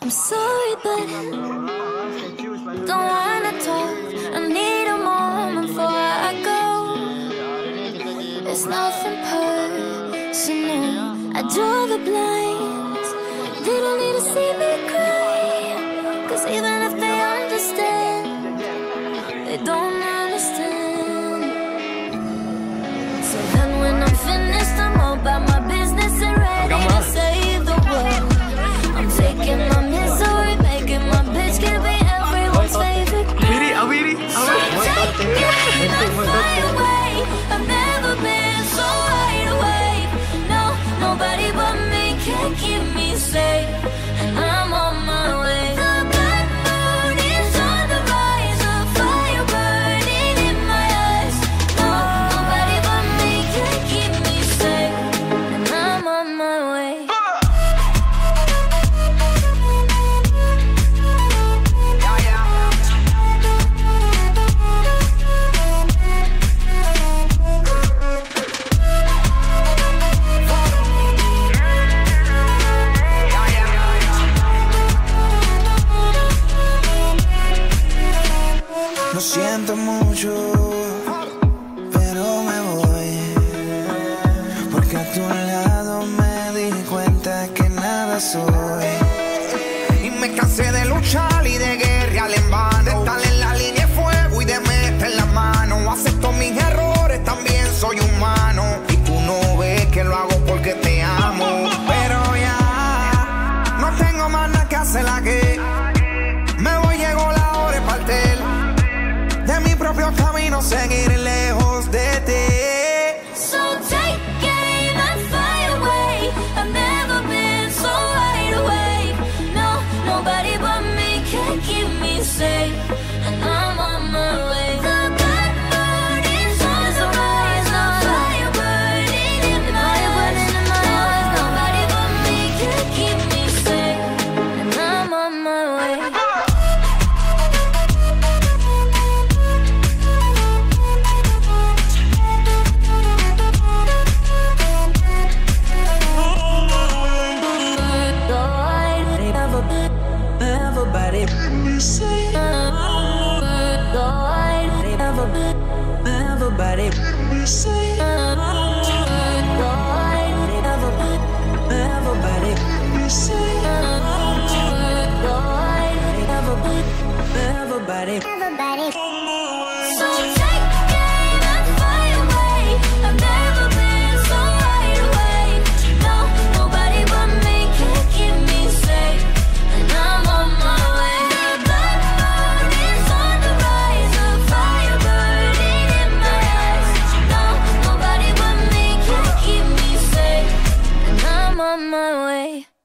I'm sorry, but don't wanna talk. I need a moment before I go. It's nothing personal. I draw the blinds. They don't need to see me cry, 'cause even if they understand, they don't understand. So then when I'm finished, I'm all about my business and ready to save the world. I'm taking my misery, making my bitch can be everyone's favorite girl. So take me and fly away. I've never been so wide awake. No, nobody but me can keep me safe, and I'm on my way. The black moon is on the rise, a fire burning in my eyes. No, nobody but me can keep me safe, and I'm on my way. Lo siento mucho, pero me voy, porque a tu lado me di cuenta que nada soy. Y me cansé de luchar y de guerrear en vano, de estar en la línea de fuego y de meter la mano. Acepto mis errores, también soy humano, y tú no ves que lo hago porque te amo. Pero ya no tengo más nada que hacer aquí. Me voy, llegó la hora de partir de mi propio camino, seguir lejos de ti. So take aim and fly away. I've never been so wide awake. No, nobody but me can keep me safe, and I'm on my way. The black moon is on the rise, a fire burning in my eyes. Nobody but me can keep me safe, and I'm on my way. Everybody, everybody, everybody. So take aim and fly away. I've never been so wide awake. No, nobody but me can keep me safe, and I'm on my way. The black moon is on the rise, a fire burning in my eyes. No, nobody but me can keep me safe, and I'm on my way.